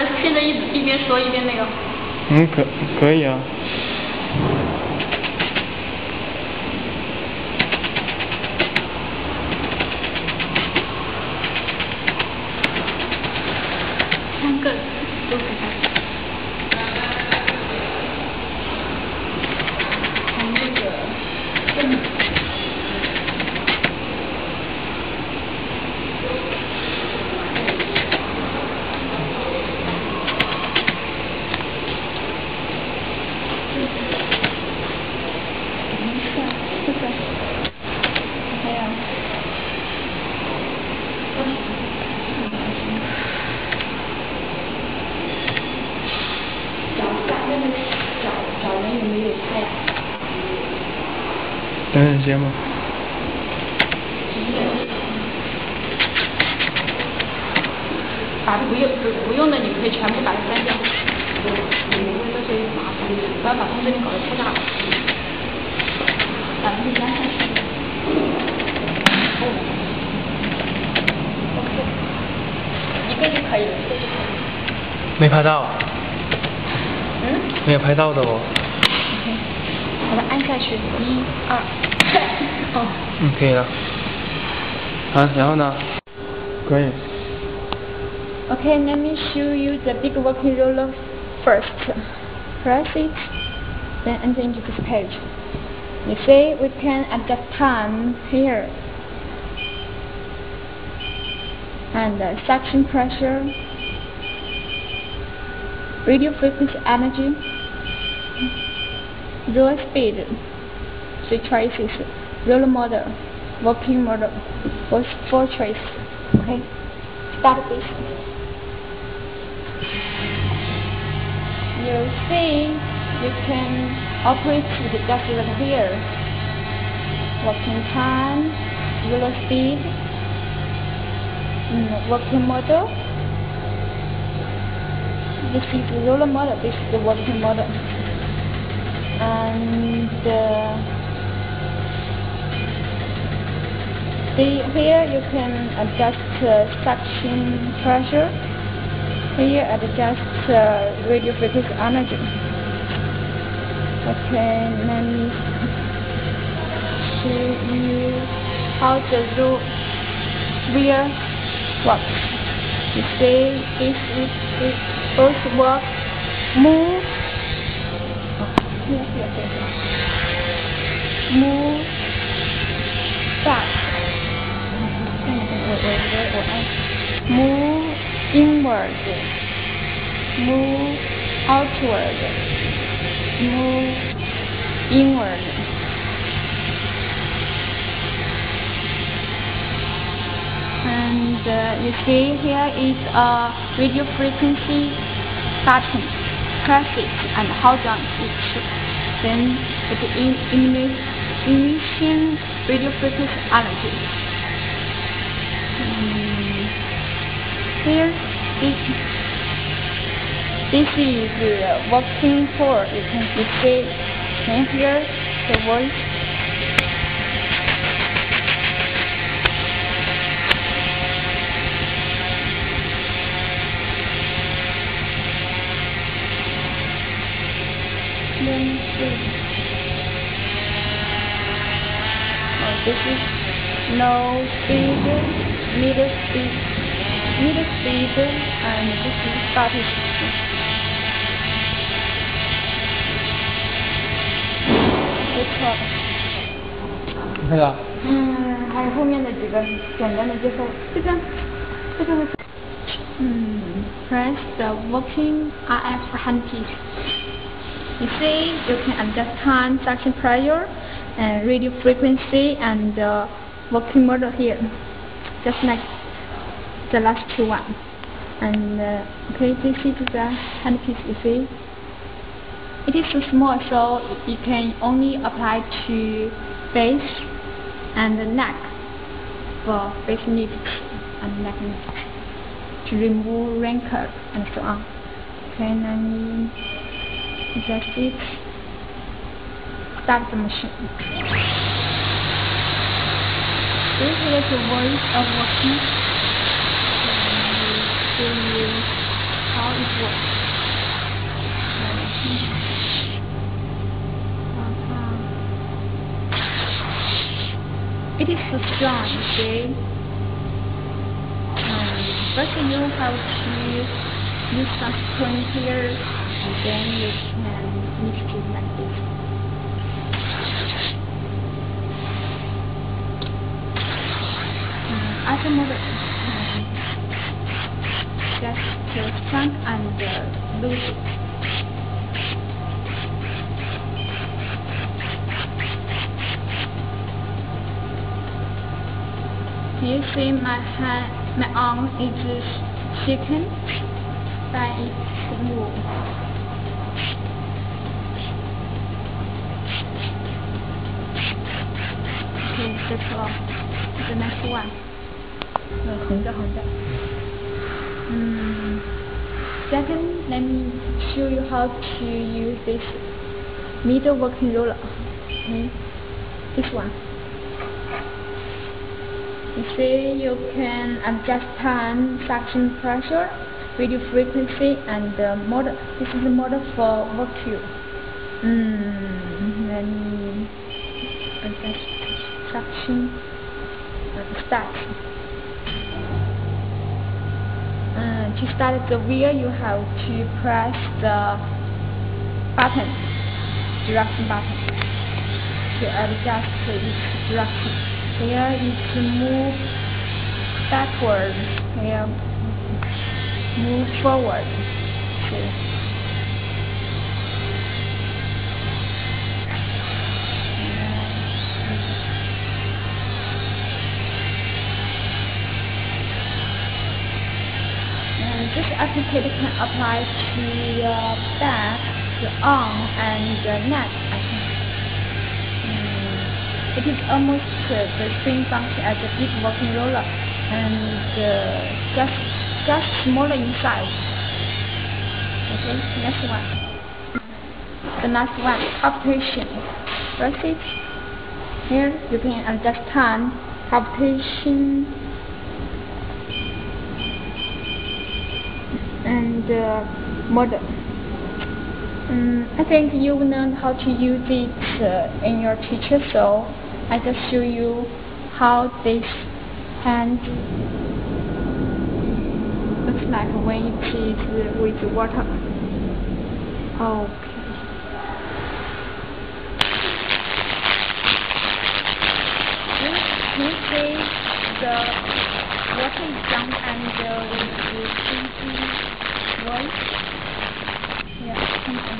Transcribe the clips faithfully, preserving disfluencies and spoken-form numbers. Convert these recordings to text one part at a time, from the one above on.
们现在一一边说一边那个。 嗯，可可以啊。 三个都可以。从这个正。 等等先吗？ 把不用不不用的，你可以全部把它删掉。因为这些麻烦，不要把它这里搞得太大了。把它们压下去。OK， 一个就可以了，一个就可以了。 没拍到。 嗯？ 没有拍到的哦。 OK， 把它按下去，一、二、三。哦。 嗯，可以了。啊，然后呢？可以。 Okay, let me show you the big working roller first. Press it, then enter into this page. You see, we can adjust time here. And uh, suction pressure, radio frequency energy, roller speed, three choices, roller model, working model, both four choices. Okay, start this. You see, you can operate with just right here. Working time, roller speed, mm, working model. This is the roller model, this is the working model. And uh, see here you can adjust uh, suction pressure. Here adjust uh, radio frequency energy. Okay, let me show you how the wheel works. You see, if it both work, move, here, here, here, move, back, move inward, move outward, move inward. And uh, you see here is a radio frequency button. Press it and hold on each. Then it emission radio frequency energy. Um, here this this is the working port. You can see and here the voice. Then oh, this is low speed, middle speed, middle speed, and this is starting speed. Good job. 看到？ 嗯，还有后面的几个简单的介绍。这个，这个，嗯 ，press the working R F handpiece. You see, you can adjust time, suction pressure, and radio frequency, and uh, working model here, just like the last two one. And uh, okay, this is the handpiece. You see, it is too small, so it can only apply to face and the neck for face nips and neck nips to remove wrinkles and so on. Okay, let me adjust it. Start the machine. This is the voice of working. Show you how it works. It is so strong, you see. Um, first you have to use some spoon here, and then you can mix it like this. Um, as a model, um, just to strong and uh, loose it. You see my hand, my arm is shaken by the move. Okay, that's all. The next one. 横着横着。Mm. Second, let me show you how to use this middle working roller. Okay, this one. You see, you can adjust time, suction pressure, radio frequency, and the model. This is the model for vacuum. Mm, let me adjust suction. Uh, start. Uh, to start the wheel, you have to press the button, direction button, to adjust its direction. Here is to move backward, here move forward. Okay. And this applicator can apply to the back, the arm, and the neck, I think. It is almost uh, the same function as a big working roller, and uh, just just smaller in size. Okay, next one. The next one, palpitation. Press it. Here you can adjust time, palpitation, and uh, model. Um, I think you learned how to use it uh, in your teacher, so I just show you how this hand looks like when you please with water. Okay. You see the water is down and uh, with the thinking voice. Yeah, come on.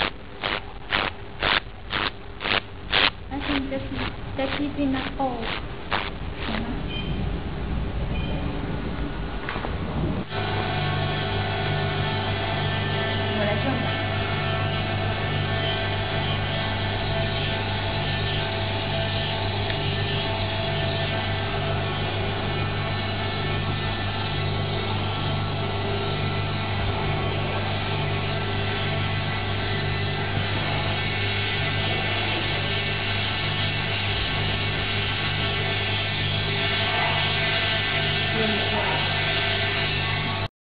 I think that's, that is enough all.